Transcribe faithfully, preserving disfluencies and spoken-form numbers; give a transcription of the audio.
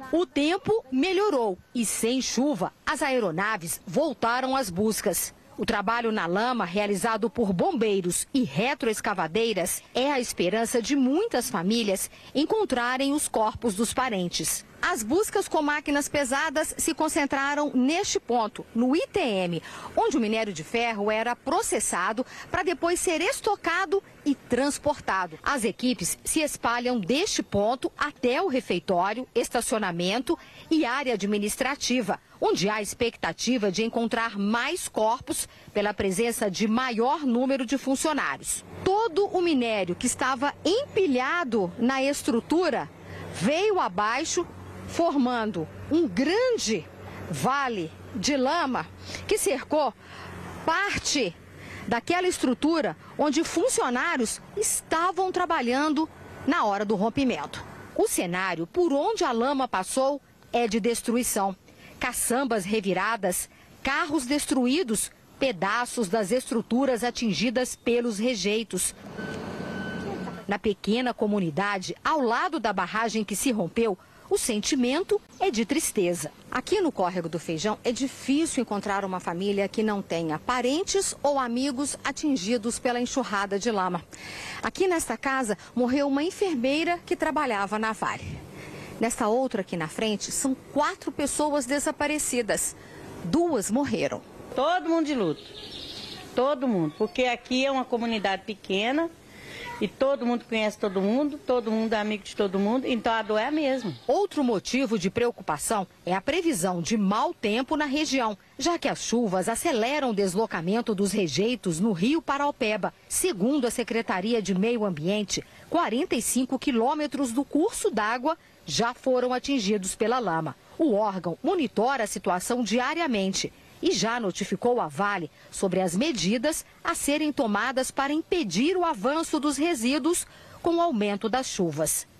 O tempo melhorou e, sem chuva, as aeronaves voltaram às buscas. O trabalho na lama, realizado por bombeiros e retroescavadeiras, é a esperança de muitas famílias encontrarem os corpos dos parentes. As buscas com máquinas pesadas se concentraram neste ponto, no I T M, onde o minério de ferro era processado para depois ser estocado e transportado. As equipes se espalham deste ponto até o refeitório, estacionamento e área administrativa, onde há expectativa de encontrar mais corpos pela presença de maior número de funcionários. Todo o minério que estava empilhado na estrutura veio abaixo, formando um grande vale de lama que cercou parte daquela estrutura onde funcionários estavam trabalhando na hora do rompimento. O cenário por onde a lama passou é de destruição. Caçambas reviradas, carros destruídos, pedaços das estruturas atingidas pelos rejeitos. Na pequena comunidade, ao lado da barragem que se rompeu, o sentimento é de tristeza. Aqui no Córrego do Feijão é difícil encontrar uma família que não tenha parentes ou amigos atingidos pela enxurrada de lama. Aqui nesta casa morreu uma enfermeira que trabalhava na Vale. Nesta outra aqui na frente são quatro pessoas desaparecidas. Duas morreram. Todo mundo de luto. Todo mundo. Porque aqui é uma comunidade pequena. E todo mundo conhece todo mundo, todo mundo é amigo de todo mundo, então a dor é a mesma. Outro motivo de preocupação é a previsão de mau tempo na região, já que as chuvas aceleram o deslocamento dos rejeitos no rio Paraopeba. Segundo a Secretaria de Meio Ambiente, quarenta e cinco quilômetros do curso d'água já foram atingidos pela lama. O órgão monitora a situação diariamente e já notificou a Vale sobre as medidas a serem tomadas para impedir o avanço dos resíduos com o aumento das chuvas.